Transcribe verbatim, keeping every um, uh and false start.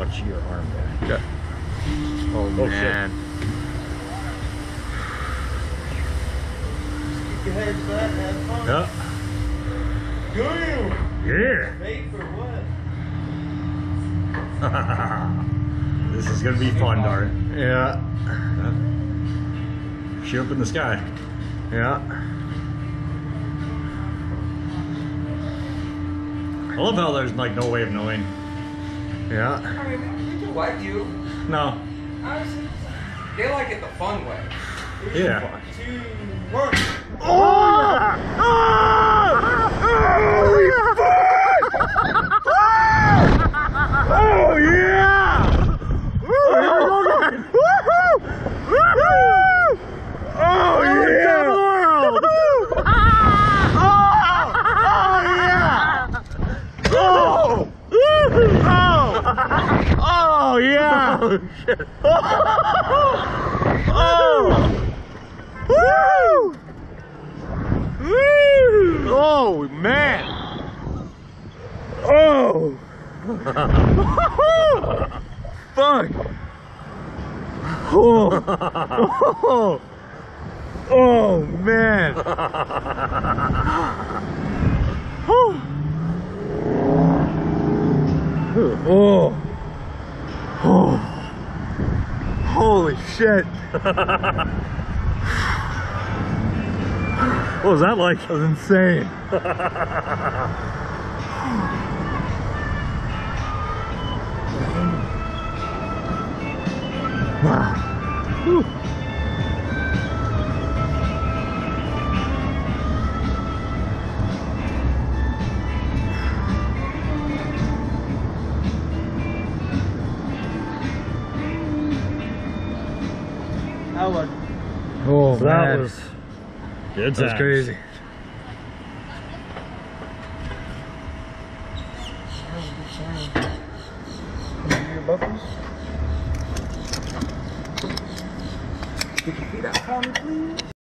watch your arm there. Yeah. Oh, Oh, man. Keep your head flat and have fun. Yeah. Damn! Yeah. Made for what? This is gonna be fun, Dorrian. Yeah. Shoot up in the sky. Yeah. I love how there's like no way of knowing. Yeah. I mean, they do like you. No. Honestly, they like it the fun way. Three, Yeah. two, one. Oh! Holy fuck! Oh yeah! Woohoo! Oh yeah! Oh! Oh! Oh yeah! Oh shit! Oh! Woo! Woo! Oh man! Oh! Fuck! Oh! Oh! Oh man! Oh! Oh! Oh! Holy shit! What was that like? That was insane. Wow. Whew. How was Oh, So man. that was good. That's times. crazy. your buckles? Get your feet out for me, please.